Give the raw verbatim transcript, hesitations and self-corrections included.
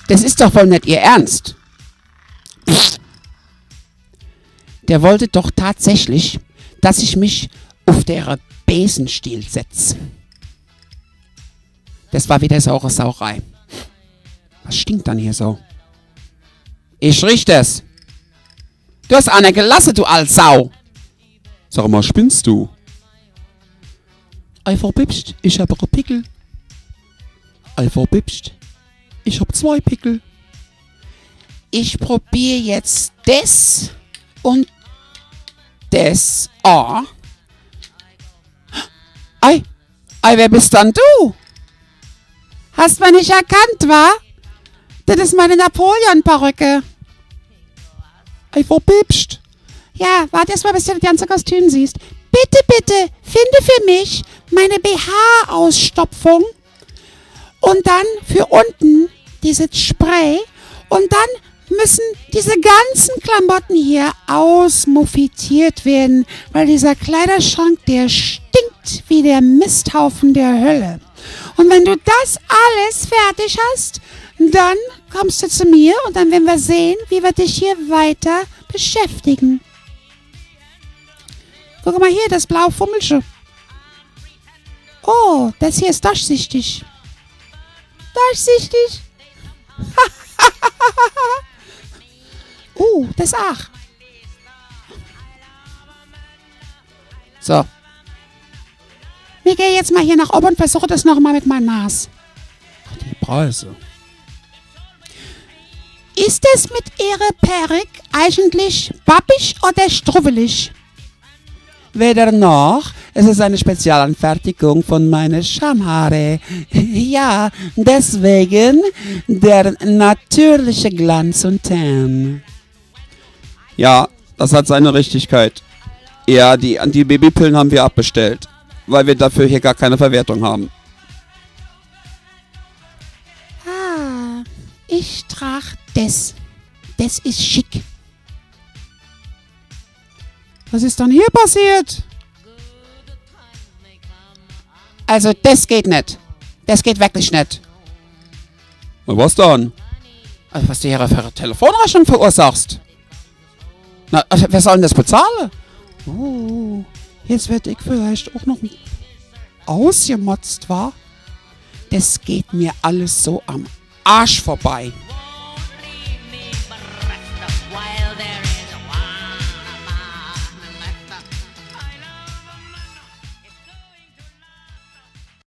Das ist doch wohl nicht Ihr Ernst. Der wollte doch tatsächlich, dass ich mich auf der Besenstiel setze. Das war wieder saure Sauerei. Was stinkt dann hier so? Ich riech das. Du hast einer gelassen, du Altsau. Sag mal, spinnst du? Ei verbibst, ich hab einen Pickel. Ei verbibst, ich hab zwei Pickel. Ich probiere jetzt das und das. Oh. Ei, ei, wer bist dann du? Hast du mich nicht erkannt, wa? Das ist meine Napoleon-Perücke. Ei verbibst. Ja, warte erst mal, bis du das ganze Kostüm siehst. Bitte, bitte, finde für mich meine B H-Ausstopfung und dann für unten dieses Spray und dann müssen diese ganzen Klamotten hier ausmuffiziert werden, weil dieser Kleiderschrank, der stinkt wie der Misthaufen der Hölle. Und wenn du das alles fertig hast, dann kommst du zu mir und dann werden wir sehen, wie wir dich hier weiter beschäftigen. Guck mal hier, das blaue Fummelsche. Oh, das hier ist durchsichtig. Durchsichtig. uh, das auch. So. Wir gehen jetzt mal hier nach oben und versuchen das nochmal mit meinem Nas. Die Preise. Ist es mit Ihrer Perücke eigentlich babbig oder struwelig? Weder noch. Es ist eine Spezialanfertigung von meinen Schamhaare. Ja, deswegen der natürliche Glanz und Tan. Ja, das hat seine Richtigkeit. Ja, die Antibabypillen haben wir abbestellt, weil wir dafür hier gar keine Verwertung haben. Ah, ich trage das. Das ist schick. Was ist dann hier passiert? Also, das geht nicht. Das geht wirklich nicht. Na, was dann? Also, was du hier für eine Telefonrechnung verursachst. Na, also, wer soll denn das bezahlen? Oh, jetzt werde ich vielleicht auch noch ausgemotzt, wa? Das geht mir alles so am Arsch vorbei.